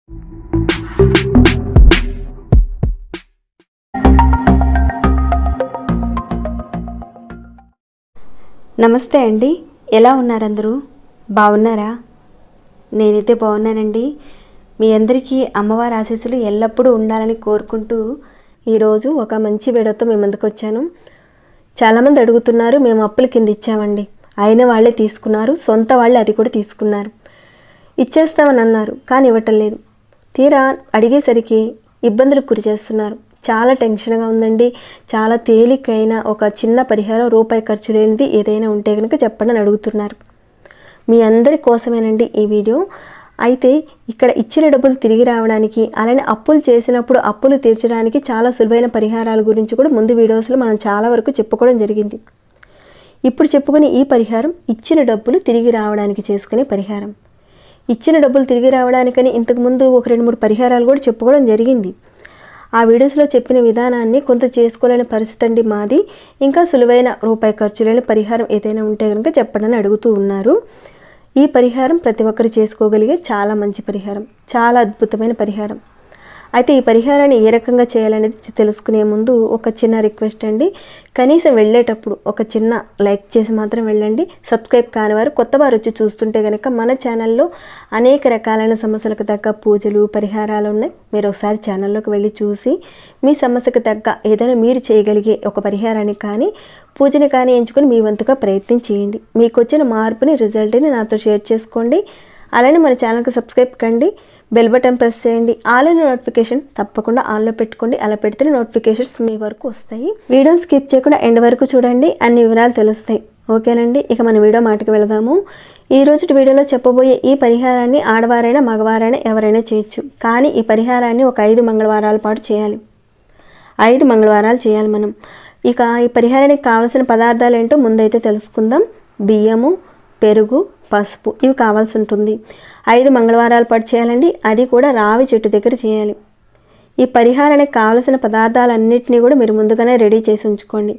నమస్తే అండి, ఎలా ఉన్నారు అందరూ? బాగున్నారా? నేనైతే బాగున్నానండి. మీ అందరికీ అమ్మవారి ఆశీస్సులు ఎల్లప్పుడూ ఉండాలని కోరుకుంటూ ఈరోజు ఒక మంచి వీడియోతో మీ ముందుకు వచ్చాను. చాలామంది అడుగుతున్నారు, మేము అప్పుల కింద ఇచ్చామండి, అయిన వాళ్ళే తీసుకున్నారు, సొంత వాళ్ళే అది కూడా తీసుకున్నారు, ఇచ్చేస్తామని అన్నారు, కానీ ఇవ్వటం లేదు. తీరా అడిగేసరికి ఇబ్బందులకు గురి చేస్తున్నారు. చాలా టెన్షన్గా ఉందండి. చాలా తేలికైన ఒక చిన్న పరిహారం, రూపాయి ఖర్చు లేనిది ఏదైనా ఉంటే కనుక చెప్పండి అని అడుగుతున్నారు. మీ అందరి కోసమేనండి ఈ వీడియో. అయితే ఇక్కడ ఇచ్చిన డబ్బులు తిరిగి రావడానికి, అలానే అప్పులు చేసినప్పుడు అప్పులు తీర్చడానికి చాలా సులువైన పరిహారాల గురించి కూడా ముందు వీడియోస్లో మనం చాలా వరకు చెప్పుకోవడం జరిగింది. ఇప్పుడు చెప్పుకునే ఈ పరిహారం ఇచ్చిన డబ్బులు తిరిగి రావడానికి చేసుకునే పరిహారం. ఇచ్చిన డబ్బులు తిరిగి రావడానికని ఇంతకుముందు ఒక 2-3 పరిహారాలు కూడా చెప్పుకోవడం జరిగింది. ఆ వీడియోస్లో చెప్పిన విధానాన్ని కొంత చేసుకోలేని పరిస్థితి అండి మాది. ఇంకా సులువైన రూపాయి ఖర్చు లేని పరిహారం ఏదైనా ఉంటే కనుక చెప్పండి అడుగుతూ ఉన్నారు. ఈ పరిహారం ప్రతి ఒక్కరు చేసుకోగలిగే చాలా మంచి పరిహారం, చాలా అద్భుతమైన పరిహారం. అయితే ఈ పరిహారాన్ని ఏ రకంగా చేయాలనేది తెలుసుకునే ముందు ఒక చిన్న రిక్వెస్ట్ అండి. కనీసం వెళ్ళేటప్పుడు ఒక చిన్న లైక్ చేసి మాత్రం వెళ్ళండి. సబ్స్క్రైబ్ కాని వారు, కొత్త వారు వచ్చి చూస్తుంటే కనుక మన ఛానల్లో అనేక రకాలైన సమస్యలకు తగ్గ పూజలు, పరిహారాలు ఉన్నాయి. మీరు ఒకసారి ఛానల్లోకి వెళ్ళి చూసి మీ సమస్యకు తగ్గ ఏదైనా మీరు చేయగలిగే ఒక పరిహారాన్ని కానీ పూజని కానీ ఎంచుకొని మీ వంతుగా ప్రయత్నం చేయండి. మీకు వచ్చిన మార్పుని, రిజల్ట్ని నాతో షేర్ చేసుకోండి. అలానే మన ఛానల్కి సబ్స్క్రైబ్ కండి, బెల్ బటన్ ప్రెస్ చేయండి, ఆల్ ఇన్ నోటిఫికేషన్ తప్పకుండా ఆన్లో పెట్టుకోండి. అలా పెడితే నోటిఫికేషన్స్ మీ వరకు వస్తాయి. వీడియోని స్కిప్ చేయకుండా ఎండ్ వరకు చూడండి, అన్ని వివరాలు తెలుస్తాయి. ఓకేనండి, ఇక మన వీడియో మాటకి వెళదాము. ఈ రోజు వీడియోలో చెప్పబోయే ఈ పరిహారాన్ని ఆడవారైనా మగవారైనా ఎవరైనా చేయొచ్చు. కానీ ఈ పరిహారాన్ని ఒక 5 మంగళవారాల పాటు చేయాలి. 5 మంగళవారాలు చేయాలి మనం. ఇక ఈ పరిహారానికి కావాల్సిన పదార్థాలు ఏంటో ముందైతే తెలుసుకుందాం. బియ్యము, పెరుగు, పసుపు ఇవి కావాల్సి ఉంటుంది. 5 మంగళవారాల పాటు చేయాలండి. అది కూడా రావి చెట్టు దగ్గర చేయాలి. ఈ పరిహారానికి కావలసిన పదార్థాలన్నింటినీ కూడా మీరు ముందుగానే రెడీ చేసి ఉంచుకోండి.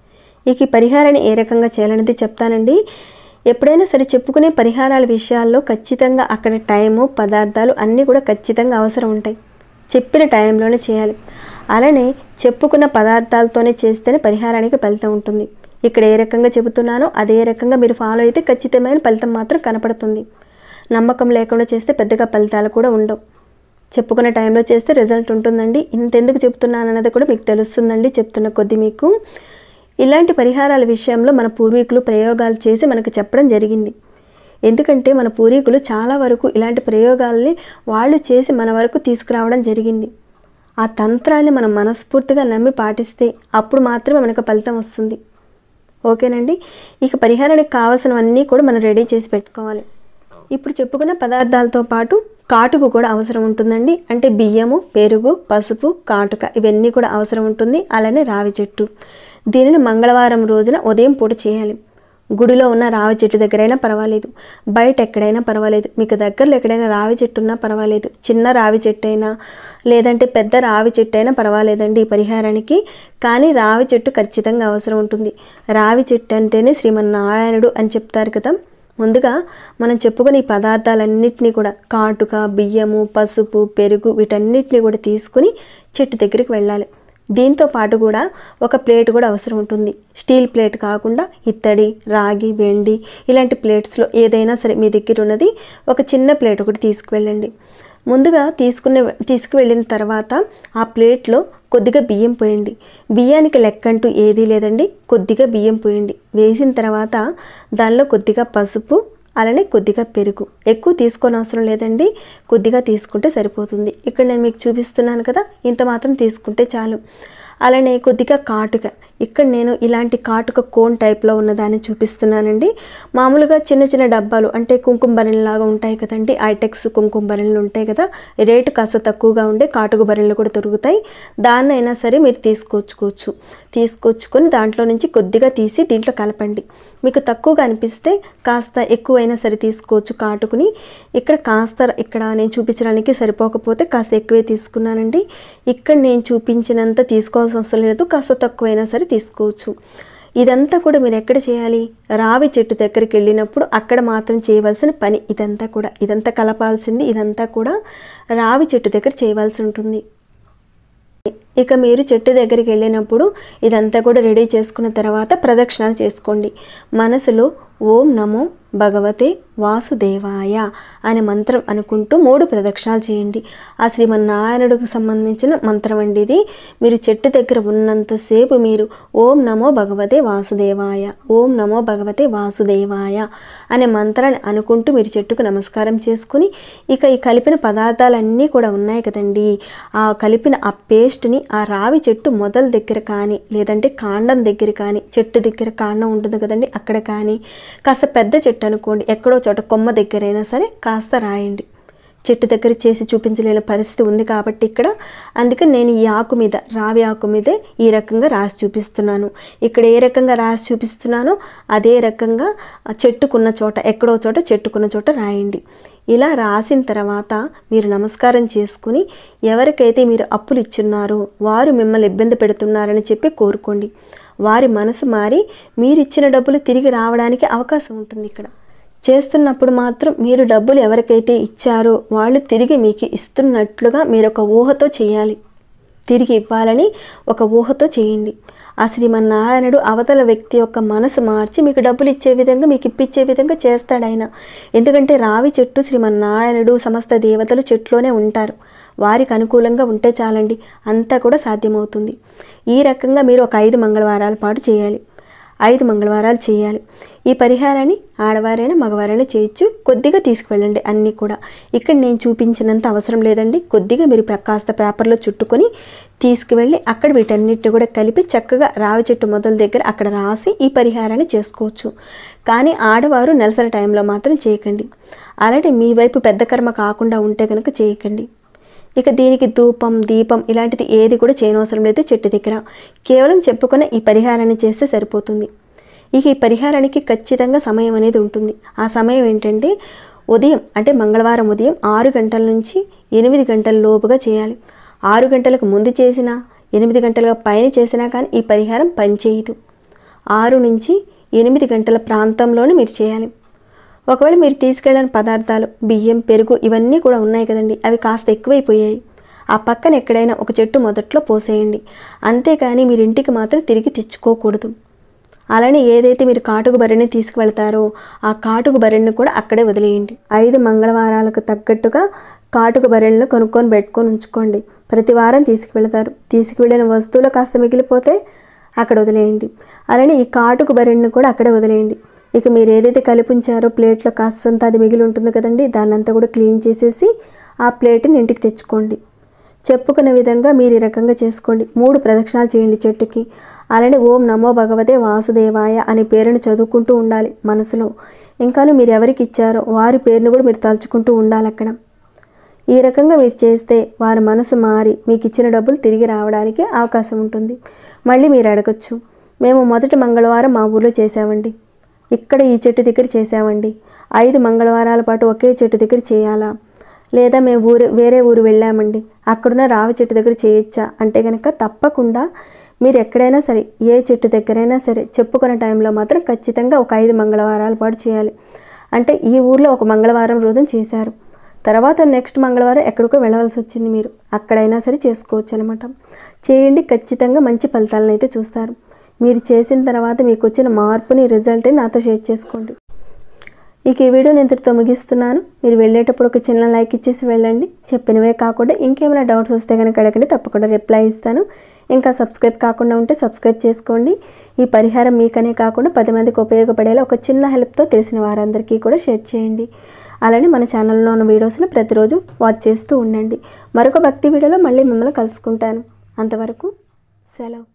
ఇక ఈ పరిహారాన్ని ఏ రకంగా చేయాలనేది చెప్తానండి. ఎప్పుడైనా సరే చెప్పుకునే పరిహారాల విషయాల్లో ఖచ్చితంగా అక్కడ టైము, పదార్థాలు అన్నీ కూడా ఖచ్చితంగా అవసరం ఉంటాయి. చెప్పిన టైంలోనే చేయాలి. అలానే చెప్పుకున్న పదార్థాలతోనే చేస్తేనే పరిహారానికి ఫలితం ఉంటుంది. ఇక్కడ ఏ రకంగా చెబుతున్నానో అదే రకంగా మీరు ఫాలో అయితే ఖచ్చితమైన ఫలితం మాత్రం కనపడుతుంది. నమ్మకం లేకుండా చేస్తే పెద్దగా ఫలితాలు కూడా ఉండవు. చెప్పుకున్న టైంలో చేస్తే రిజల్ట్ ఉంటుందండి. ఇంతెందుకు చెప్తున్నాను అన్నది కూడా మీకు తెలుస్తుందండి చెప్తున్న కొద్దీ. మీకు ఇలాంటి పరిహారాల విషయంలో మన పూర్వీకులు ప్రయోగాలు చేసి మనకు చెప్పడం జరిగింది. ఎందుకంటే మన పూర్వీకులు చాలా వరకు ఇలాంటి ప్రయోగాలని వాళ్ళు చేసి మన వరకు తీసుకురావడం జరిగింది. ఆ తంత్రాన్ని మనం మనస్ఫూర్తిగా నమ్మి పాటిస్తే అప్పుడు మాత్రమే మనకు ఫలితం వస్తుంది. ఓకేనండి, ఇక పరిహారానికి కావాల్సినవన్నీ కూడా మనం రెడీ చేసి పెట్టుకోవాలి. ఇప్పుడు చెప్పుకున్న పదార్థాలతో పాటు కాటుకు కూడా అవసరం ఉంటుందండి. అంటే బియ్యము, పెరుగు, పసుపు, కాటుక ఇవన్నీ కూడా అవసరం ఉంటుంది. అలానే రావి చెట్టు. దీనిని మంగళవారం రోజున ఉదయం పూట చేయాలి. గుడిలో ఉన్న రావి చెట్టు దగ్గరైనా పర్వాలేదు, బయట ఎక్కడైనా పర్వాలేదు, మీకు దగ్గరలో ఎక్కడైనా రావి చెట్టు ఉన్నా పర్వాలేదు. చిన్న రావి చెట్టు అయినా లేదంటే పెద్ద రావి చెట్టు అయినా పర్వాలేదండి ఈ పరిహారానికి. కానీ రావి చెట్టు ఖచ్చితంగా అవసరం ఉంటుంది. రావి చెట్టు అంటేనే శ్రీమన్నారాయణుడు అని చెప్తారు కదా. ముందుగా మనం చెప్పుకుని ఈ పదార్థాలన్నింటినీ కూడా కాటుక, బియ్యము, పసుపు, పెరుగు వీటన్నిటిని కూడా తీసుకుని చెట్టు దగ్గరికి వెళ్ళాలి. దీంతో పాటు కూడా ఒక ప్లేట్ కూడా అవసరం ఉంటుంది. స్టీల్ ప్లేట్ కాకుండా ఇత్తడి, రాగి, వెండి ఇలాంటి ప్లేట్స్లో ఏదైనా సరే మీ దగ్గర ఉన్నది ఒక చిన్న ప్లేట్ ఒకటి తీసుకువెళ్ళండి. ముందుగా తీసుకువెళ్ళిన తర్వాత ఆ ప్లేట్లో కొద్దిగా బియ్యం పోయండి. బియ్యానికి లెక్కంటూ ఏదీ లేదండి, కొద్దిగా బియ్యం పోయండి. వేసిన తర్వాత దానిలో కొద్దిగా పసుపు, అలానే కొద్దిగా పెరుగు. ఎక్కువ తీసుకోని అవసరం లేదండి, కొద్దిగా తీసుకుంటే సరిపోతుంది. ఇక్కడ నేను మీకు చూపిస్తున్నాను కదా, ఇంత మాత్రం తీసుకుంటే చాలు. అలానే కొద్దిగా కాటుక. ఇక్కడ నేను ఇలాంటి కాటుక కోన్ టైప్లో ఉన్నదాన్ని చూపిస్తున్నానండి. మామూలుగా చిన్న చిన్న డబ్బాలు అంటే కుంకుమ బరెల్లాగా ఉంటాయి కదండి, ఐటెక్స్ కుంకుమ బరెలు ఉంటాయి కదా, రేటు కాస్త తక్కువగా ఉండే కాటుక బరెలు కూడా దొరుకుతాయి. దాన్నైనా సరే మీరు తీసుకొచ్చుకొని దాంట్లో నుంచి కొద్దిగా తీసి దీంట్లో కలపండి. మీకు తక్కువగా అనిపిస్తే కాస్త ఎక్కువైనా సరే తీసుకోవచ్చు కాటుకుని. ఇక్కడ నేను చూపించడానికి సరిపోకపోతే కాస్త ఎక్కువే తీసుకున్నానండి. ఇక్కడ నేను చూపించినంత తీసుకోవాల్సిన అవసరం లేదు, కాస్త తక్కువైనా సరే తీసుకోవచ్చు. ఇదంతా కూడా మీరు ఎక్కడ చేయాలి? రావి చెట్టు దగ్గరికి వెళ్ళినప్పుడు అక్కడ మాత్రం చేయవలసిన పని ఇదంతా కలపాల్సింది ఇదంతా కూడా రావి చెట్టు దగ్గర చేయవలసి ఉంటుంది. ఇక మీరు చెట్టు దగ్గరికి వెళ్ళినప్పుడు ఇదంతా కూడా రెడీ చేసుకున్న తర్వాత ప్రదక్షిణాలు చేసుకోండి. మనసులో ఓం నమో భగవతే వాసుదేవాయ అనే మంత్రం అనుకుంటూ 3 ప్రదక్షిణాలు చేయండి. ఆ శ్రీమన్నారాయణుడికి సంబంధించిన మంత్రం అండి ఇది. మీరు చెట్టు దగ్గర ఉన్నంతసేపు మీరు ఓం నమో భగవతే వాసుదేవాయ, ఓం నమో భగవతే వాసుదేవాయ అనే మంత్రాన్ని అనుకుంటూ మీరు చెట్టుకు నమస్కారం చేసుకుని, ఇక ఈ కలిపిన పదార్థాలన్నీ కూడా ఉన్నాయి కదండి, ఆ కలిపిన ఆ పేస్ట్ని ఆ రావి చెట్టు మొదల దగ్గర కానీ లేదంటే కాండం దగ్గర కానీ, చెట్టు దగ్గర కాండం ఉంటుంది కదండి అక్కడ కానీ, కాస్త పెద్ద చెట్టు అనుకోండి ఎక్కడో చోట కొమ్మ దగ్గరైనా సరే కాస్త రాయండి. చెట్టు దగ్గర చేసి చూపించలేని పరిస్థితి ఉంది కాబట్టి ఇక్కడ, అందుకని నేను ఈ ఆకు మీద, రావి ఆకు మీదే ఈ రకంగా రాసి చూపిస్తున్నాను. ఇక్కడ ఏ రకంగా రాసి చూపిస్తున్నానో అదే రకంగా చెట్టుకున్న చోట, ఎక్కడో చోట చెట్టుకున్న చోట రాయండి. ఇలా రాసిన తర్వాత మీరు నమస్కారం చేసుకుని, ఎవరికైతే మీరు అప్పులు ఇచ్చున్నారో వారు మిమ్మల్ని ఇబ్బంది పెడుతున్నారని చెప్పి కోరుకోండి. వారి మనసు మారి మీరిచ్చిన డబ్బులు తిరిగి రావడానికి అవకాశం ఉంటుంది. ఇక్కడ చేస్తున్నప్పుడు మాత్రం మీరు డబ్బులు ఎవరికైతే ఇచ్చారో వాళ్ళు తిరిగి మీకు ఇస్తున్నట్లుగా మీరు ఒక ఊహతో చేయాలి. తిరిగి ఇవ్వాలని ఒక ఊహతో చేయండి. ఆ శ్రీమన్నారాయణుడు అవతల వ్యక్తి యొక్క మనసు మార్చి మీకు డబ్బులు ఇచ్చే విధంగా, మీకు ఇప్పించే విధంగా చేస్తాడు ఆయన. ఎందుకంటే రావి చెట్టు శ్రీమన్నారాయణుడు సమస్త దేవతలు చెట్లోనే ఉంటారు. వారికి అనుకూలంగా ఉంటే చాలండి, అంతా కూడా సాధ్యమవుతుంది. ఈ రకంగా మీరు ఒక 5 మంగళవారాల పాటు చేయాలి. 5 మంగళవారాలు చేయాలి. ఈ పరిహారాన్ని ఆడవారైనా మగవారైనా చేయొచ్చు. కొద్దిగా తీసుకువెళ్ళండి అన్నీ కూడా. ఇక్కడ నేను చూపించినంత అవసరం లేదండి. కొద్దిగా మీరు కాస్త పేపర్లో చుట్టుకొని తీసుకువెళ్ళి అక్కడ వీటన్నిటిని కూడా కలిపి చక్కగా రావి చెట్టు మొదల దగ్గర అక్కడ రాసి ఈ పరిహారాన్ని చేసుకోవచ్చు. కానీ ఆడవారు నెలసరి టైంలో మాత్రం చేయకండి. అలాంటి మీ వైపు పెద్ద కర్మ కాకుండా ఉంటే కనుక చేయకండి. ఇక దీనికి ధూపం, దీపం ఇలాంటిది ఏది కూడా చేయనవసరం లేదు. చెట్టు దగ్గర కేవలం చెప్పుకునే ఈ పరిహారాన్ని చేస్తే సరిపోతుంది. ఇక ఈ పరిహారానికి ఖచ్చితంగా సమయం అనేది ఉంటుంది. ఆ సమయం ఏంటంటే ఉదయం, అంటే మంగళవారం ఉదయం 6 గంటల నుంచి 8 గంటల లోపుగా చేయాలి. 6 గంటలకు ముందు చేసినా 8 గంటల పైన చేసినా కానీ ఈ పరిహారం పనిచేయదు. 6 నుంచి 8 గంటల ప్రాంతంలోనే మీరు చేయాలి. ఒకవేళ మీరు తీసుకెళ్ళని పదార్థాలు బియ్యం, పెరుగు ఇవన్నీ కూడా ఉన్నాయి కదండి, అవి కాస్త ఎక్కువైపోయాయి. ఆ పక్కన ఎక్కడైనా ఒక చెట్టు మొదట్లో పోసేయండి. అంతేకాని మీరు ఇంటికి మాత్రం తిరిగి తెచ్చుకోకూడదు. అలానే ఏదైతే మీరు కాటుకు బర్రెని తీసుకువెళ్తారో ఆ కాటుకు బర్రెని కూడా అక్కడే వదిలేయండి. 5 మంగళవారాలకు తగ్గట్టుగా కాటుకు బర్రెలను కొనుక్కొని పెట్టుకొని ఉంచుకోండి. ప్రతి వారం తీసుకువెళ్తారు. తీసుకువెళ్ళిన వస్తువులు కాస్త మిగిలిపోతే అక్కడ వదిలేయండి. అలానే ఈ కాటుకు బర్రెని కూడా అక్కడే వదిలేయండి. ఇక మీరు ఏదైతే కలిపి ఉంచారో ప్లేట్లో కాస్తంత అది మిగిలి ఉంటుంది కదండి, దాన్ని అంతా కూడా క్లీన్ చేసేసి ఆ ప్లేట్ని ఇంటికి తెచ్చుకోండి. చెప్పుకున్న విధంగా మీరు ఈ రకంగా చేసుకోండి. 3 ప్రదక్షిణాలు చేయండి చెట్టుకి. అలానే ఓం నమో భగవతే వాసుదేవాయ అనే పేరును చదువుకుంటూ ఉండాలి మనసులో. ఇంకాను మీరు ఎవరికి ఇచ్చారో వారి పేరును కూడా మీరు తలుచుకుంటూ ఉండాలి అక్కడ. ఈ రకంగా మీరు చేస్తే వారి మనసు మారి మీకు ఇచ్చిన డబ్బులు తిరిగి రావడానికి అవకాశం ఉంటుంది. మళ్ళీ మీరు అడగచ్చు, మేము మొదటి మంగళవారం మా ఊళ్ళో చేసామండి, ఇక్కడ ఈ చెట్టు దగ్గర చేసామండి, 5 మంగళవారాల పాటు ఒకే చెట్టు దగ్గర చేయాలా, లేదా మేము వేరే ఊరు వెళ్ళామండి, అక్కడున్న రావి చెట్టు దగ్గర చేయొచ్చా అంటే కనుక తప్పకుండా మీరు ఎక్కడైనా సరే, ఏ చెట్టు దగ్గరైనా సరే చెప్పుకునే టైంలో మాత్రం ఖచ్చితంగా ఒక 5 మంగళవారాల పాటు చేయాలి. అంటే ఈ ఊర్లో ఒక మంగళవారం రోజున చేశారు, తర్వాత నెక్స్ట్ మంగళవారం ఎక్కడికో వెళ్ళవలసి వచ్చింది, మీరు అక్కడైనా సరే చేసుకోవచ్చు అనమాట. చేయండి, ఖచ్చితంగా మంచి ఫలితాలను అయితే చూస్తారు. మీరు చేసిన తర్వాత మీకు వచ్చిన మార్పుని, రిజల్ట్ని నాతో షేర్ చేసుకోండి. ఇక ఈ వీడియోని ఇంతటితో ముగిస్తున్నాను. మీరు వెళ్ళేటప్పుడు ఒక చిన్న లైక్ ఇచ్చేసి వెళ్ళండి. చెప్పినవే కాకుండా ఇంకేమైనా డౌట్స్ వస్తే కనుక అడగండి, తప్పకుండా రిప్లై ఇస్తాను. ఇంకా సబ్స్క్రైబ్ కాకుండా ఉంటే సబ్స్క్రైబ్ చేసుకోండి. ఈ పరిహారం మీకనే కాకుండా 10 మందికి ఉపయోగపడేలా ఒక చిన్న హెల్ప్తో తెలిసిన వారందరికీ కూడా షేర్ చేయండి. అలానే మన ఛానల్లో ఉన్న వీడియోస్ని ప్రతిరోజు వాచ్ చేస్తూ ఉండండి. మరొక భక్తి వీడియోలో మళ్ళీ మిమ్మల్ని కలుసుకుంటాను. అంతవరకు సెలవు.